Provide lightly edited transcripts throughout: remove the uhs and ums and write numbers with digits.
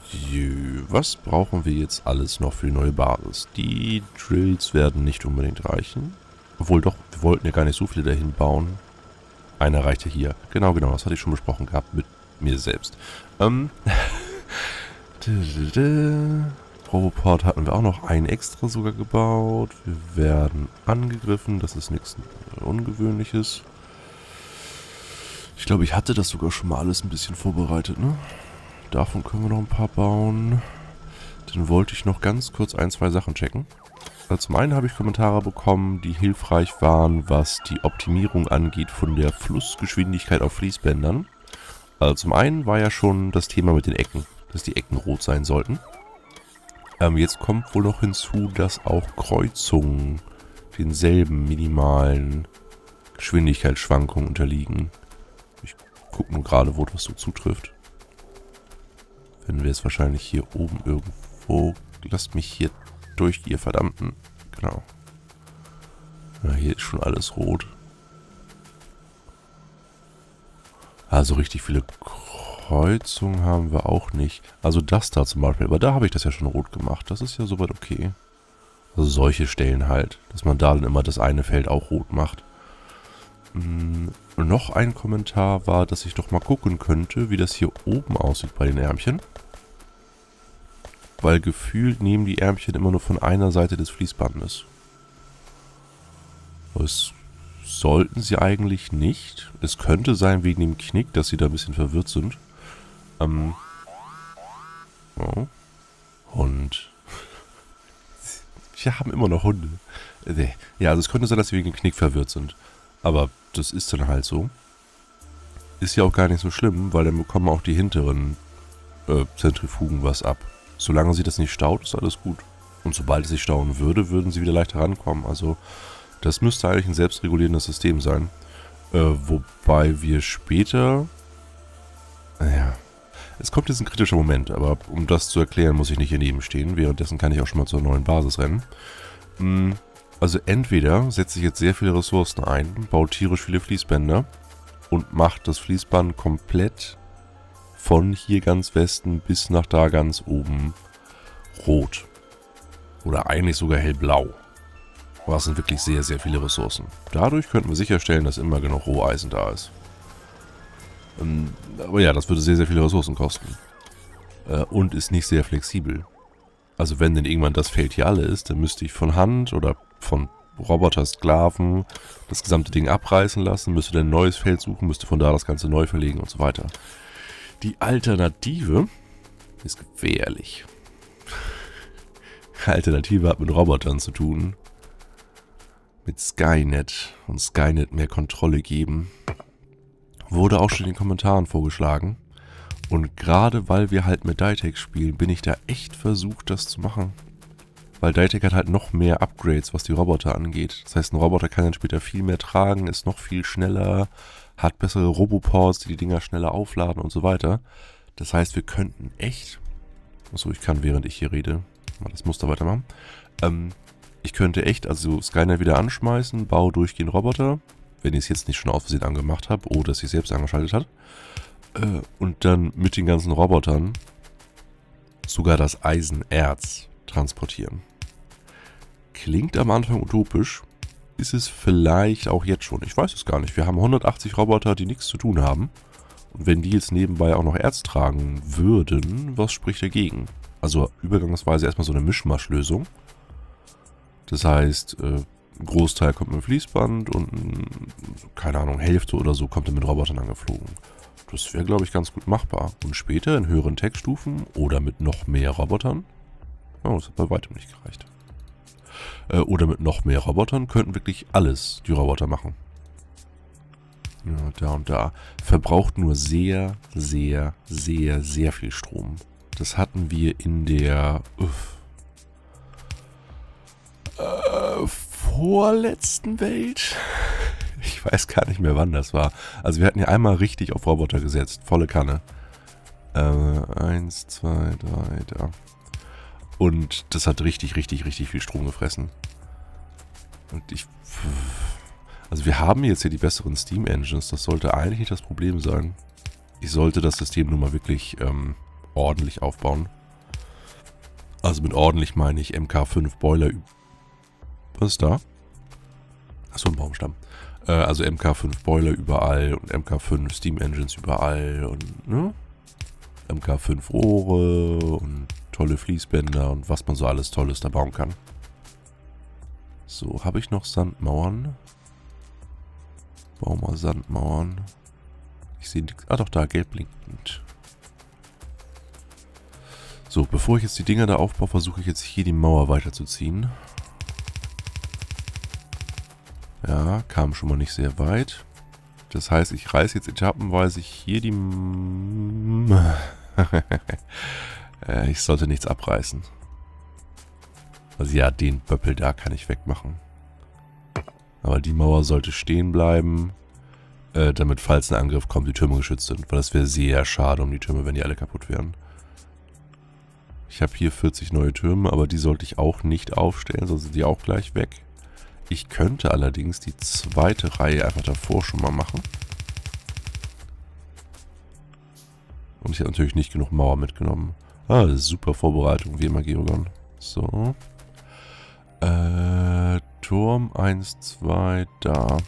Was brauchen wir jetzt alles noch für die neue Basis? Die Drills werden nicht unbedingt reichen. Obwohl doch, wir wollten ja gar nicht so viele dahin bauen. Einer reichte hier. Genau, das hatte ich schon besprochen gehabt mit mir selbst. Roboport hatten wir auch noch einen extra sogar gebaut. Wir werden angegriffen, das ist nichts Ungewöhnliches. Ich glaube, ich hatte das sogar schon mal alles ein bisschen vorbereitet, ne? Davon können wir noch ein paar bauen. Dann wollte ich noch ganz kurz ein, zwei Sachen checken. Also zum einen habe ich Kommentare bekommen, die hilfreich waren, was die Optimierung angeht von der Flussgeschwindigkeit auf Fließbändern. Also zum einen war ja schon das Thema mit den Ecken, dass die Ecken rot sein sollten. Jetzt kommt wohl noch hinzu, dass auch Kreuzungen denselben minimalen Geschwindigkeitsschwankungen unterliegen. Ich gucke nur gerade, wo das so zutrifft. Wenn wir es wahrscheinlich hier oben irgendwo... Lasst mich hier durch, ihr Verdammten. Genau. Ja, hier ist schon alles rot. Also richtig viele Kreuzungen haben wir auch nicht. Also das da zum Beispiel. Aber da habe ich das ja schon rot gemacht. Das ist ja soweit okay. Also solche Stellen halt. Dass man da dann immer das eine Feld auch rot macht. Noch ein Kommentar war, dass ich doch mal gucken könnte, wie das hier oben aussieht bei den Ärmchen. Weil gefühlt nehmen die Ärmchen immer nur von einer Seite des Fließbandes. Das sollten sie eigentlich nicht. Es könnte sein wegen dem Knick, dass sie da ein bisschen verwirrt sind. Oh. Und wir haben immer noch Hunde. Ja, also es könnte sein, dass sie wegen dem Knick verwirrt sind. Aber das ist dann halt so. Ist ja auch gar nicht so schlimm, weil dann bekommen auch die hinteren Zentrifugen was ab. Solange sie das nicht staut, ist alles gut. Und sobald es sich stauen würde, würden sie wieder leichter rankommen. Also das müsste eigentlich ein selbstregulierendes System sein. Wobei wir später... Naja, es kommt jetzt ein kritischer Moment, aber um das zu erklären, muss ich nicht hier neben stehen. Währenddessen kann ich auch schon mal zur neuen Basis rennen. Also entweder setze ich jetzt sehr viele Ressourcen ein, baue tierisch viele Fließbänder und mache das Fließband komplett von hier ganz Westen bis nach da ganz oben rot. Oder eigentlich sogar hellblau. Aber das sind wirklich sehr, sehr viele Ressourcen. Dadurch könnten wir sicherstellen, dass immer genug Roheisen da ist. Aber ja, das würde sehr, sehr viele Ressourcen kosten. Und ist nicht sehr flexibel. Also wenn denn irgendwann das Feld hier alle ist, dann müsste ich von Hand oder von Roboter-Sklaven das gesamte Ding abreißen lassen, müsste dann ein neues Feld suchen, müsste von da das Ganze neu verlegen und so weiter. Die Alternative ist gefährlich. Alternative hat mit Robotern zu tun. Mit Skynet und Skynet mehr Kontrolle geben. Wurde auch schon in den Kommentaren vorgeschlagen. Und gerade weil wir halt mit Ditech spielen, bin ich da echt versucht, das zu machen. Weil Ditech hat halt noch mehr Upgrades, was die Roboter angeht. Das heißt, ein Roboter kann dann später viel mehr tragen, ist noch viel schneller, hat bessere Roboports, die Dinger schneller aufladen und so weiter. Das heißt, wir könnten echt... Achso, ich kann, während ich hier rede, mal das Muster weitermachen. Ich könnte echt also Skynet wieder anschmeißen, baue durchgehend Roboter, wenn ich es jetzt nicht schon aus Versehen angemacht habe oder es sich selbst angeschaltet hat. Und dann mit den ganzen Robotern sogar das Eisenerz transportieren. Klingt am Anfang utopisch, ist es vielleicht auch jetzt schon. Ich weiß es gar nicht. Wir haben 180 Roboter, die nichts zu tun haben. Und wenn die jetzt nebenbei auch noch Erz tragen würden, was spricht dagegen? Also übergangsweise erstmal so eine Mischmaschlösung. Das heißt, ein Großteil kommt mit dem Fließband und, keine Ahnung, Hälfte oder so kommt dann mit Robotern angeflogen. Das wäre, glaube ich, ganz gut machbar. Und später in höheren Tech-Stufen oder mit noch mehr Robotern. Oh, das hat bei weitem nicht gereicht. Oder mit noch mehr Robotern könnten wirklich alles die Roboter machen. Ja, da und da. Verbraucht nur sehr, sehr, sehr, sehr viel Strom. Das hatten wir in der vorletzten Welt. Ich weiß gar nicht mehr, wann das war. Also wir hatten ja einmal richtig auf Roboter gesetzt. Volle Kanne. 1, 2, 3, da. Und das hat richtig, richtig, richtig viel Strom gefressen. Und also wir haben jetzt hier die besseren Steam Engines. Das sollte eigentlich nicht das Problem sein. Ich sollte das System nur mal wirklich ordentlich aufbauen. Also mit ordentlich meine ich MK5 Boiler. Was ist da? Achso, ein Baumstamm. Also MK5 Boiler überall und MK5 Steam Engines überall und ne? MK5 Rohre und tolle Fließbänder und was man so alles Tolles da bauen kann. So, habe ich noch Sandmauern? Bau mal Sandmauern. Ich sehe nichts. Ah doch, da, gelb blinkend. So, bevor ich jetzt die Dinger da aufbaue, versuche ich jetzt hier die Mauer weiterzuziehen. Ja, kam schon mal nicht sehr weit. Das heißt, ich reiße jetzt etappenweise hier die... ich sollte nichts abreißen. Also ja, den Böppel da kann ich wegmachen. Aber die Mauer sollte stehen bleiben, damit, falls ein Angriff kommt, die Türme geschützt sind. Weil das wäre sehr schade um die Türme, wenn die alle kaputt wären. Ich habe hier 40 neue Türme, aber die sollte ich auch nicht aufstellen, sonst sind die auch gleich weg. Ich könnte allerdings die zweite Reihe einfach davor schon mal machen. Und ich habe natürlich nicht genug Mauer mitgenommen. Ah, das ist super Vorbereitung, wie immer, Geogon. So. Turm 1, 2, da.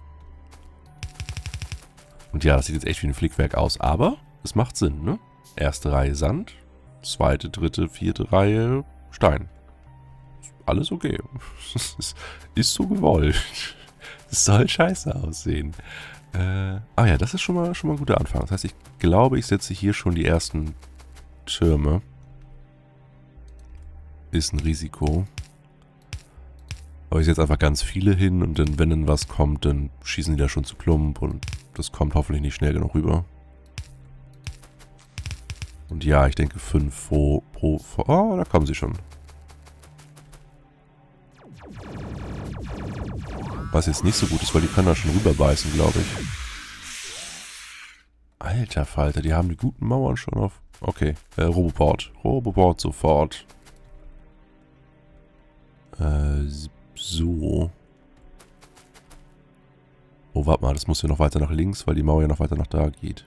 Und ja, das sieht jetzt echt wie ein Flickwerk aus, aber es macht Sinn, ne? Erste Reihe Sand, zweite, dritte, vierte Reihe Stein. Alles okay. Ist so gewollt. Es soll scheiße aussehen. Ja, das ist schon mal ein guter Anfang. Das heißt, ich glaube, ich setze hier schon die ersten Türme. Ist ein Risiko. Aber ich setze einfach ganz viele hin und dann, wenn dann was kommt, dann schießen die da schon zu Klump und das kommt hoffentlich nicht schnell genug rüber. Und ja, ich denke 5 pro... Oh, da kommen sie schon. Was jetzt nicht so gut ist, weil die können da schon rüberbeißen, glaube ich. Alter Falter, die haben die guten Mauern schon auf... Okay, Roboport. Roboport sofort. So. Oh, warte mal, das muss ja noch weiter nach links, weil die Mauer ja noch weiter nach da geht.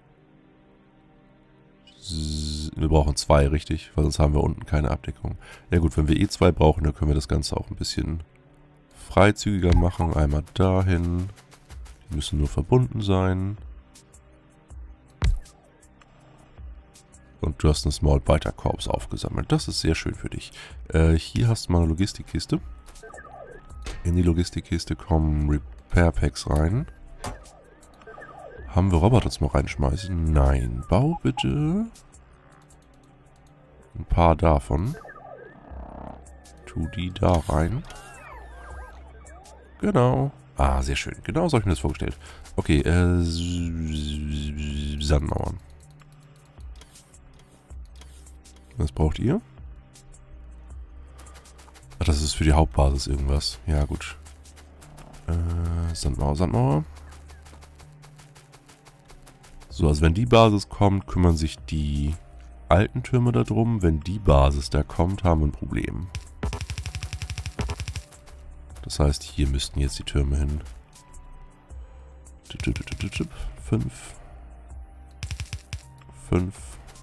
Wir brauchen 2, richtig? Weil sonst haben wir unten keine Abdeckung. Ja gut, wenn wir eh 2 brauchen, dann können wir das Ganze auch ein bisschen freizügiger machen. Einmal dahin. Die müssen nur verbunden sein. Und du hast einen Small Biter Corps aufgesammelt. Das ist sehr schön für dich. Hier hast du mal eine Logistikkiste. In die Logistikkiste kommen Repair Packs rein. Haben wir Roboter zum reinschmeißen? Nein. Bau bitte ein paar davon. Tu die da rein. Genau. Ah, sehr schön. Genau so habe ich mir das vorgestellt. Okay, Sandmauern. Was braucht ihr? Ach, das ist für die Hauptbasis irgendwas. Ja, gut. Sandmauer, Sandmauer. So, also wenn die Basis kommt, kümmern sich die alten Türme darum. Wenn die Basis da kommt, haben wir ein Problem. Das heißt, hier müssten jetzt die Türme hin. 5. 5.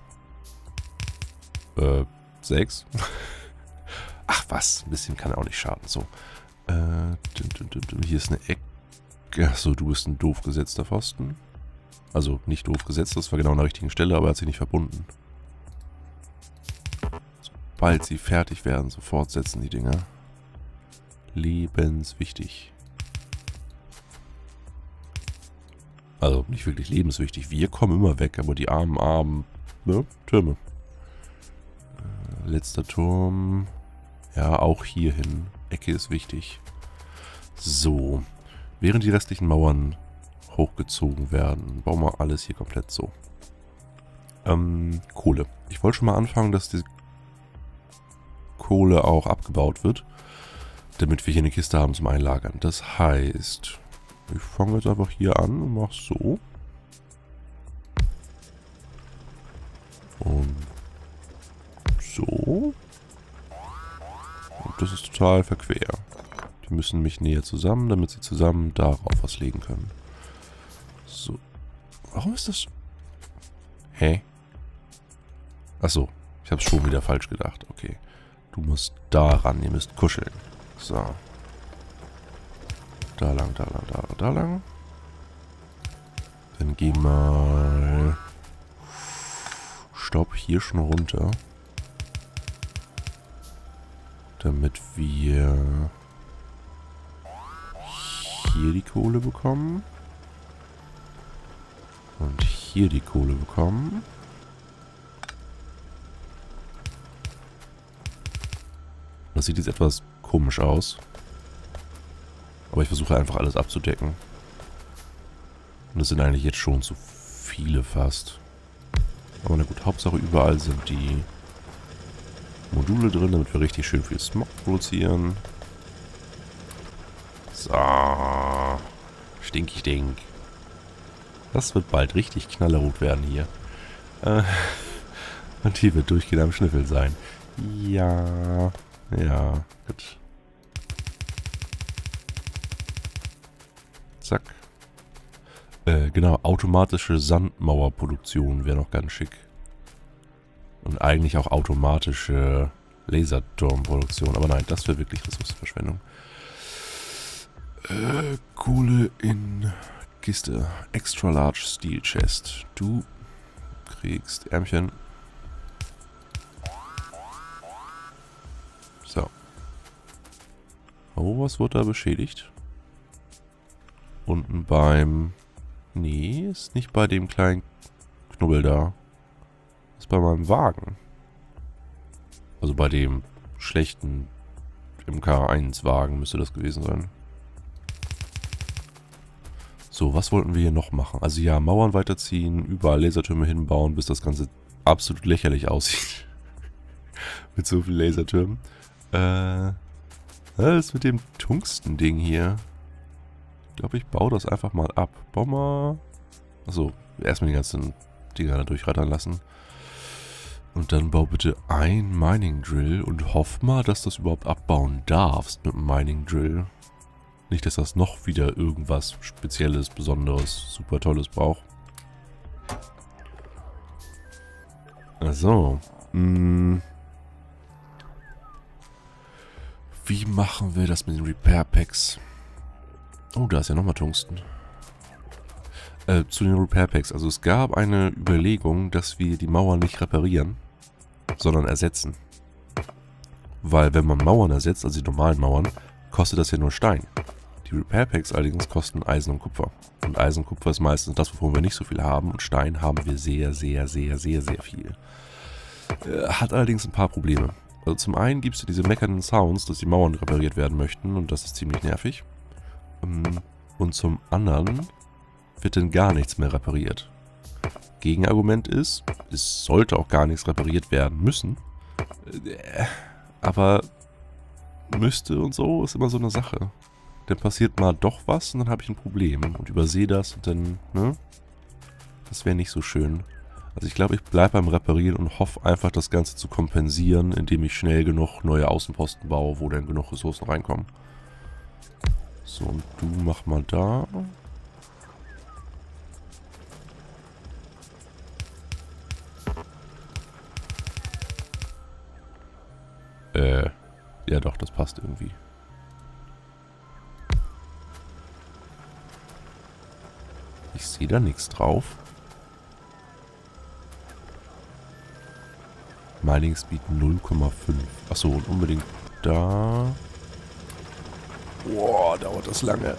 6. Ach was, ein bisschen kann auch nicht schaden. So. Hier ist eine Ecke. Achso, du bist ein doof gesetzter Pfosten. Also nicht doof gesetzt, das war genau an der richtigen Stelle, aber er hat sich nicht verbunden. Sobald sie fertig werden, sofort setzen die Dinger. Lebenswichtig. Also nicht wirklich lebenswichtig. Wir kommen immer weg, aber die armen, ne, Türme. Letzter Turm. Ja, auch hier hin. Ecke ist wichtig. So. Während die restlichen Mauern hochgezogen werden, bauen wir alles hier komplett so. Kohle. Ich wollte schon mal anfangen, dass die Kohle auch abgebaut wird, damit wir hier eine Kiste haben zum Einlagern. Das heißt, ich fange jetzt einfach hier an und mache so. Und so. Und das ist total verquer. Die müssen nämlich näher zusammen, damit sie zusammen darauf was legen können. So. Warum ist das... Hä? Achso. Ich Ich hab's schon wieder falsch gedacht. Okay. Du musst da ran. Ihr müsst kuscheln. So. Da lang, da lang, da lang, da lang. Dann geh mal... Stopp, hier schon runter. Damit wir... hier die Kohle bekommen. Und hier die Kohle bekommen. Das sieht jetzt etwas komisch aus. Aber ich versuche einfach alles abzudecken. Und das sind eigentlich jetzt schon zu viele fast. Aber na gut, Hauptsache überall sind die Module drin, damit wir richtig schön viel Smog produzieren. So. Stinky stink. Das wird bald richtig knallerot werden hier. Und hier wird durchgehend am Schnüffel sein. Ja. Ja, gut. Zack. Genau, automatische Sandmauerproduktion wäre noch ganz schick. Und eigentlich auch automatische Laserturmproduktion. Aber nein, das wäre wirklich Ressourcenverschwendung. Kohle in Kiste. Extra Large Steel Chest. Du kriegst Ärmchen. So. Oh, was wurde da beschädigt? Unten beim... Nee, ist nicht bei dem kleinen Knubbel da. Ist bei meinem Wagen. Also bei dem schlechten MK1-Wagen müsste das gewesen sein. So, was wollten wir hier noch machen? Also ja, Mauern weiterziehen, überall Lasertürme hinbauen, bis das Ganze absolut lächerlich aussieht. Mit so vielen Lasertürmen. Was ist mit dem Tungsten-Ding hier? Ich glaube, ich baue das einfach mal ab. Bau mal... Achso, erstmal die ganzen Dinger da durchrattern lassen. Und dann bau bitte ein Mining Drill und hoff mal, dass du das überhaupt abbauen darfst mit dem Mining Drill. Nicht, dass das noch wieder irgendwas Spezielles, Besonderes, super Tolles braucht. Also. Wie machen wir das mit den Repair Packs? Oh, da ist ja nochmal Tungsten. Zu den Repair Packs. Also es gab eine Überlegung, dass wir die Mauern nicht reparieren, sondern ersetzen. Weil wenn man Mauern ersetzt, also die normalen Mauern, kostet das ja nur Stein. Die Repair Packs allerdings kosten Eisen und Kupfer. Und Eisen und Kupfer ist meistens das, wovon wir nicht so viel haben. Und Stein haben wir sehr, sehr, sehr, sehr, sehr viel. Hat allerdings ein paar Probleme. Also zum einen gibt es ja diese meckernden Sounds, dass die Mauern repariert werden möchten. Und das ist ziemlich nervig. Und zum anderen wird dann gar nichts mehr repariert. Gegenargument ist, es sollte auch gar nichts repariert werden müssen. Aber müsste und so ist immer so eine Sache. Dann passiert mal doch was und dann habe ich ein Problem und übersehe das und dann, ne? Das wäre nicht so schön. Also ich glaube, ich bleibe beim Reparieren und hoffe einfach, das Ganze zu kompensieren, indem ich schnell genug neue Außenposten baue, wo dann genug Ressourcen reinkommen. So, und du mach mal da. Ja doch, das passt irgendwie. Ich sehe da nichts drauf. Mining Speed 0,5. Achso, und unbedingt da. Boah, dauert das lange.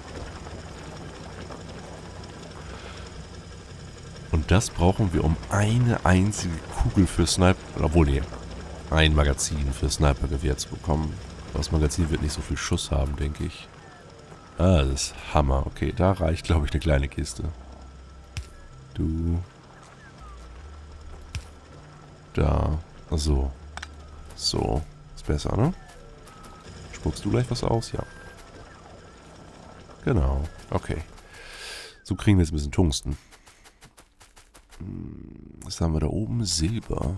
Und das brauchen wir, um eine einzige Kugel für Sniper... Obwohl, nee. Ein Magazin für Snipergewehr zu bekommen. Das Magazin wird nicht so viel Schuss haben, denke ich. Ah, das ist Hammer. Okay, da reicht, glaube ich, eine kleine Kiste. Du. Da. So. So. Ist besser, ne? Spuckst du gleich was aus? Ja. Genau. Okay. So kriegen wir jetzt ein bisschen Tungsten. Was haben wir da oben? Silber.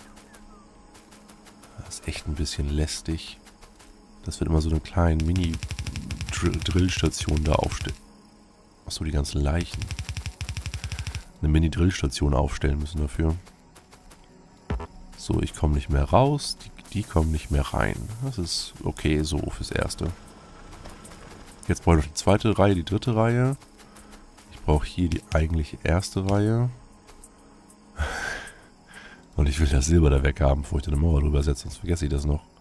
Das ist echt ein bisschen lästig. Das wird immer so eine kleine Mini-Drillstation da aufstellen. Achso, die ganzen Leichen. Eine Mini-Drillstation aufstellen müssen dafür. So, ich komme nicht mehr raus. Die kommen nicht mehr rein. Das ist okay so fürs Erste. Jetzt brauche ich noch die zweite Reihe, die dritte Reihe. Ich brauche hier die eigentliche erste Reihe. Und ich will das Silber da weg haben, bevor ich da eine Mauer drüber setze, sonst vergesse ich das noch.